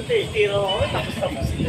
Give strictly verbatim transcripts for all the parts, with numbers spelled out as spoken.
Tiro ako, tapos-tapos ito.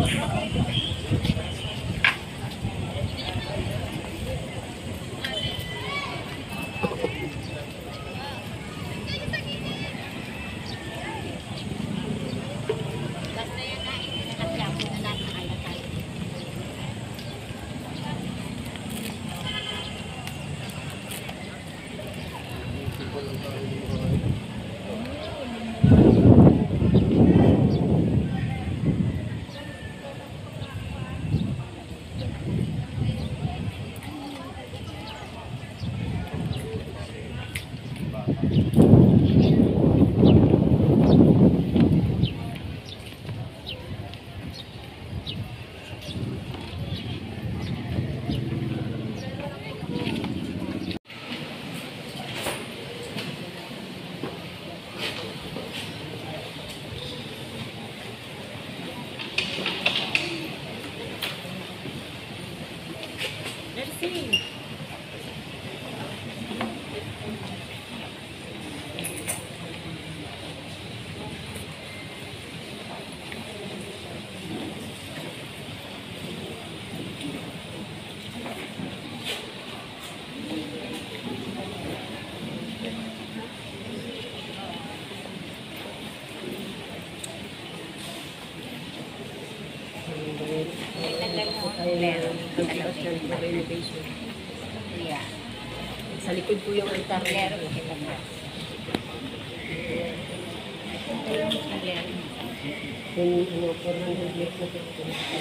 Yeah. Sa likod po yung altar. Meron kita na. Yung ano po ng higit na po.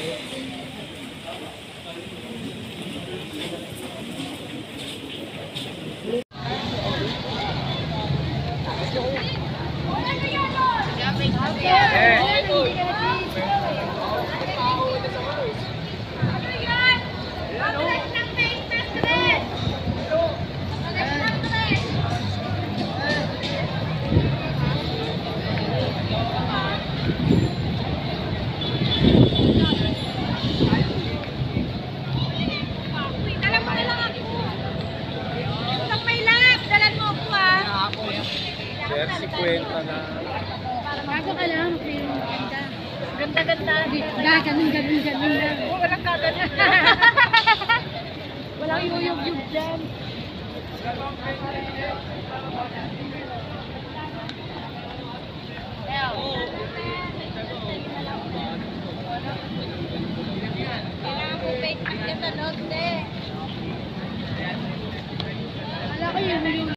Kwenta na. Bago ka lang, ganda. Ganda-ganda. Ganda, ganun-ganun-ganun lang. Oo, walang kaganda. Walang yuyog-yug dyan. Kailangan mo fake at ganda, note. Wala ko yung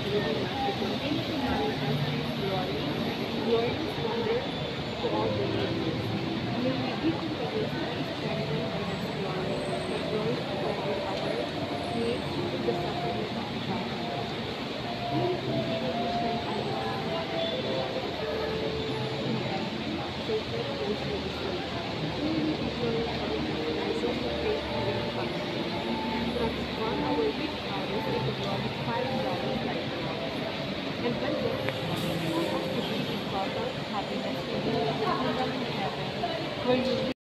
celebrating Mass to continue to manifest His glory, glorious wonder to all believers. May we be continuously strengthened by His glory, that glory together others, create the sacrament of the baptism. May we continue to shine under sacred place for the soul. May we be glorified in the lives of the faithful and family. Transform our weak bodies into glorified bodies like yours. And when death is come, help us to be in total happiness to be with the kingdom in heaven, where you live.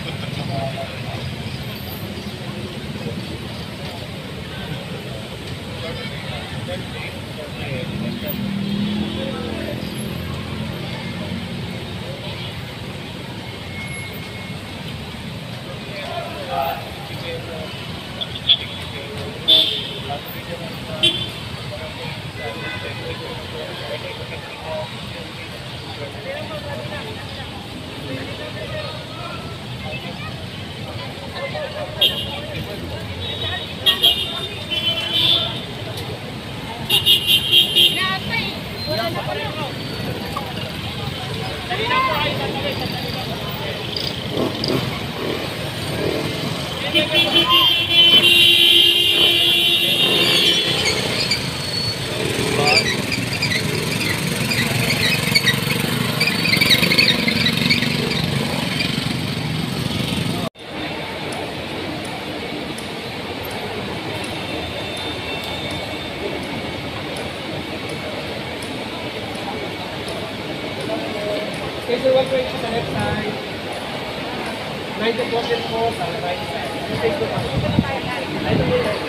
Okay, so one way sa left side. ninety percent po sa right side. Okay, so one. Ito po yun.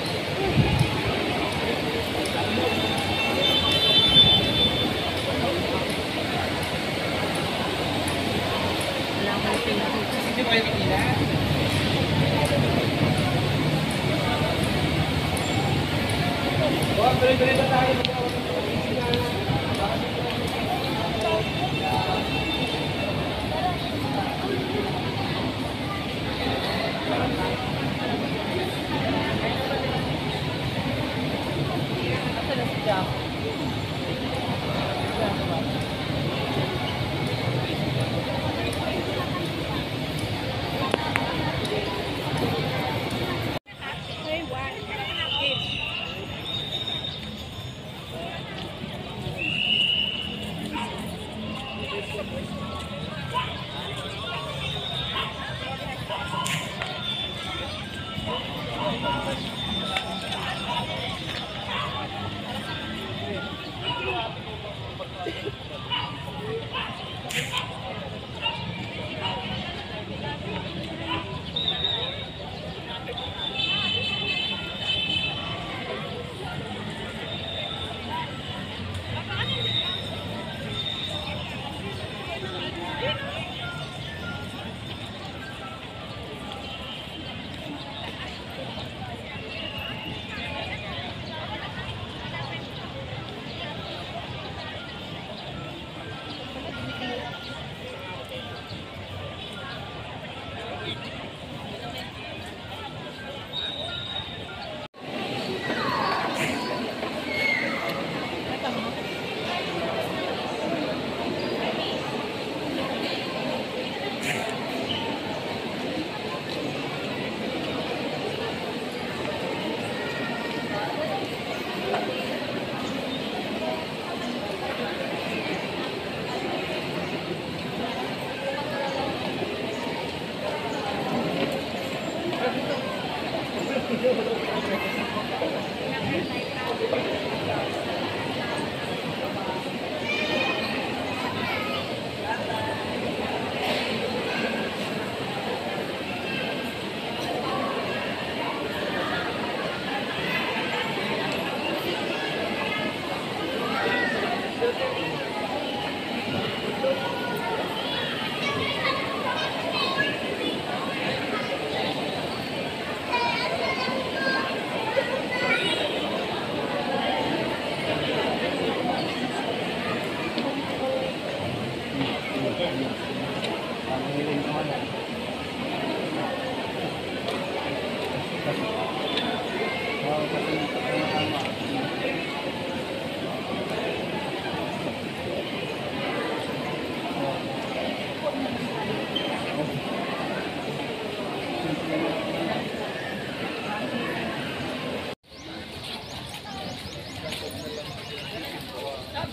Hindi ko kayo kapila. Huwag, tuloy-tuloy ba tayo?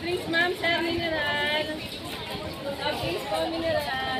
drinks, ma'am, sir, mineral. Soft drinks po, mineral.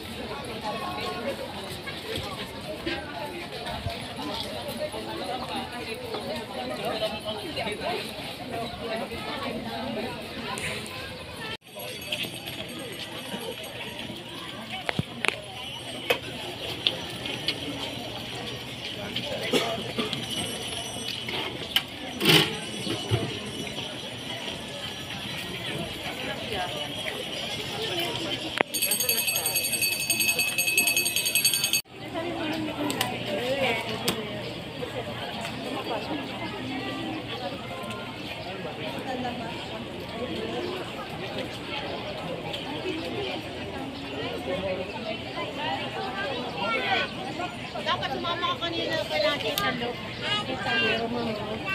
Dapat sumama ka kanina kay natin sa loob. Sa loob mo.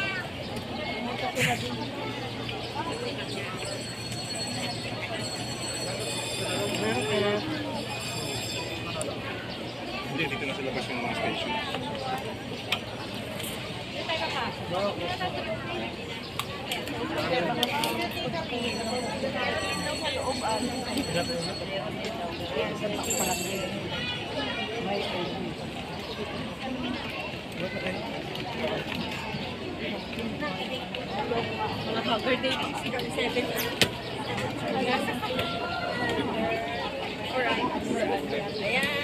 Hindi, dito na sa labas yung mga station. Mga cover day, seven. Ayan.